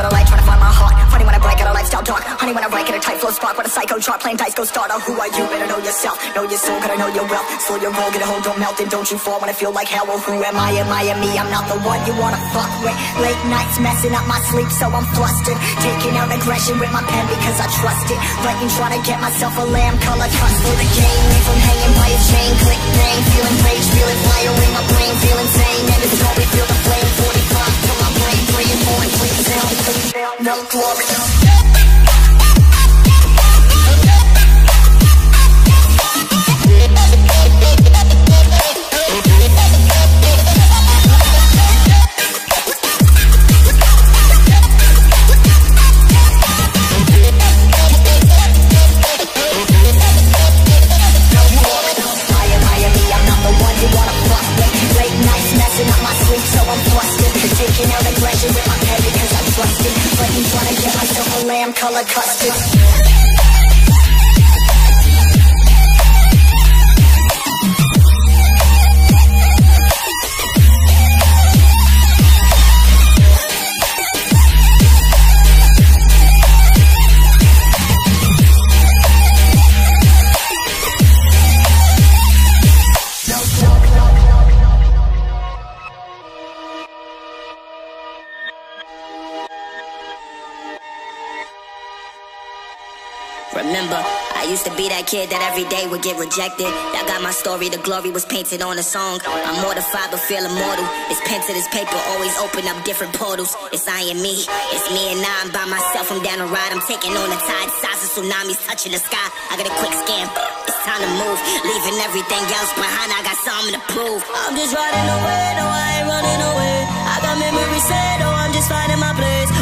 of the light, trying to find my heart. Funny when I break out a lifestyle dark. Honey when I break at a tight flow spot. With a psycho chart, playing dice, go starter. Who are you? Better know yourself. Know your soul, gotta know your wealth. Slow your roll, get a hold, don't melt. And don't you fall when I feel like hell. Well, who am I? Am I me? I'm not the one you wanna fuck with. Late nights messing up my sleep, so I'm flustered. Taking out aggression with my pen because I trust it. Writing, trying to get myself a lamb color cut for the game. Me from hanging by a chain, click bang. Feeling rage, feeling fire in my brain, feel insane. And it's all we feel the flame. 45 till my brain, 3 and 4 and please hell. No glory. Color custard. Remember, I used to be that kid that every day would get rejected. That got my story, the glory was painted on a song. I'm mortified but feel immortal. It's pen to this paper, always open up different portals. It's I and me, it's me and I'm by myself. I'm down the ride, I'm taking on the tide. Size of tsunamis touching the sky. I got a quick scan, it's time to move. Leaving everything else behind, I got something to prove. I'm just riding away, no I ain't running away. I got memories set, oh I'm just finding my place.